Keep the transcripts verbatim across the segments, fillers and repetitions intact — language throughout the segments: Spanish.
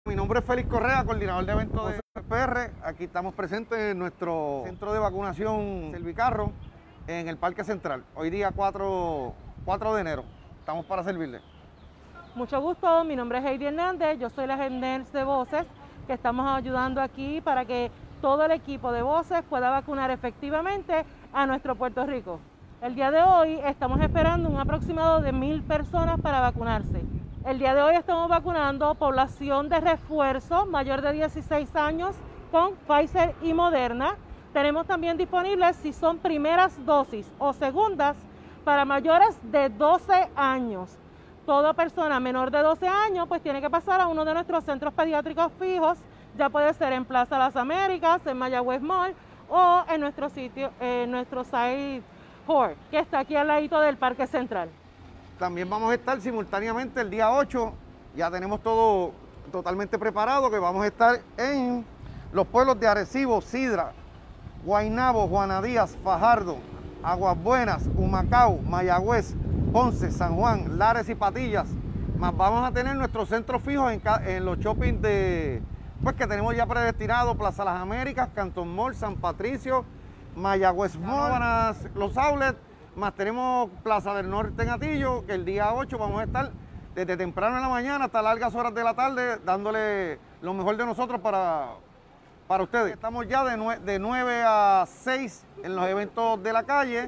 Mi nombre es Félix Correa, coordinador de eventos de P R. Aquí estamos presentes en nuestro centro de vacunación Servicarro en el Parque Central. Hoy día cuatro, cuatro de enero. Estamos para servirle. Mucho gusto, mi nombre es Heidi Hernández, yo soy la gerente de Voces, que estamos ayudando aquí para que todo el equipo de Voces pueda vacunar efectivamente a nuestro Puerto Rico. El día de hoy estamos esperando un aproximado de mil personas para vacunarse. El día de hoy estamos vacunando población de refuerzo mayor de dieciséis años con Pfizer y Moderna. Tenemos también disponibles si son primeras dosis o segundas para mayores de doce años. Toda persona menor de doce años pues tiene que pasar a uno de nuestros centros pediátricos fijos, ya puede ser en Plaza Las Américas, en Mayagüez Mall o en nuestro sitio, en nuestro site Hort, que está aquí al ladito del Parque Central. También vamos a estar simultáneamente el día ocho, ya tenemos todo totalmente preparado, que vamos a estar en los pueblos de Arecibo, Sidra, Guaynabo, Juana Díaz, Fajardo, Aguas Buenas, Humacao, Mayagüez, Ponce, San Juan, Lares y Patillas. Más vamos a tener nuestros centros fijos en, en los shoppings de, pues que tenemos ya predestinados: Plaza Las Américas, Canton Mall, San Patricio, Mayagüez Mall, los outlets. Más tenemos Plaza del Norte en Atillo, que el día ocho vamos a estar desde temprano en la mañana hasta largas horas de la tarde, dándole lo mejor de nosotros para, para ustedes. Estamos ya de nueve a seis en los eventos de la calle,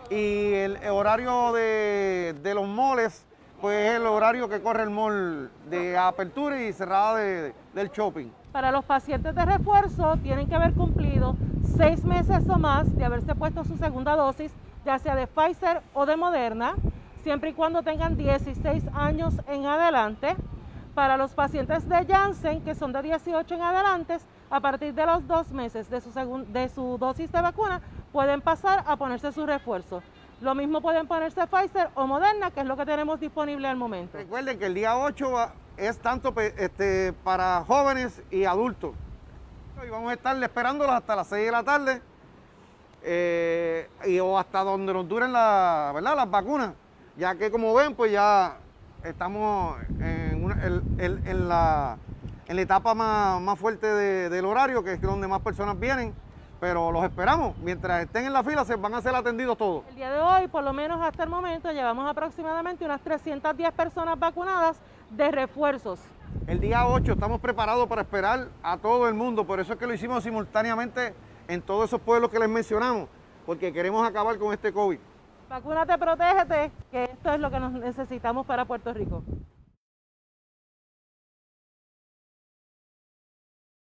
y el horario de, de los malls, pues es el horario que corre el mall de apertura y cerrada de, de, del shopping. Para los pacientes de refuerzo tienen que haber cumplido seis meses o más de haberse puesto su segunda dosis, ya sea de Pfizer o de Moderna, siempre y cuando tengan dieciséis años en adelante. Para los pacientes de Janssen, que son de dieciocho en adelante, a partir de los dos meses de su, de su dosis de vacuna, pueden pasar a ponerse su refuerzo. Lo mismo pueden ponerse Pfizer o Moderna, que es lo que tenemos disponible al momento. Recuerden que el día ocho es tanto este, para jóvenes y adultos. Y vamos a estar esperándolos hasta las seis de la tarde. Eh, y o hasta donde nos duren la, ¿verdad? las vacunas, ya que como ven pues ya estamos en, una, en, en, en, la, en la etapa más, más fuerte de, del horario, que es donde más personas vienen, pero los esperamos. Mientras estén en la fila se van a ser atendidos todos. El día de hoy, por lo menos hasta el momento, llevamos aproximadamente unas trescientas diez personas vacunadas de refuerzos. El día ocho estamos preparados para esperar a todo el mundo, por eso es que lo hicimos simultáneamente en todos esos pueblos que les mencionamos, porque queremos acabar con este COVID. Vacúnate, protégete, que esto es lo que nos necesitamos para Puerto Rico.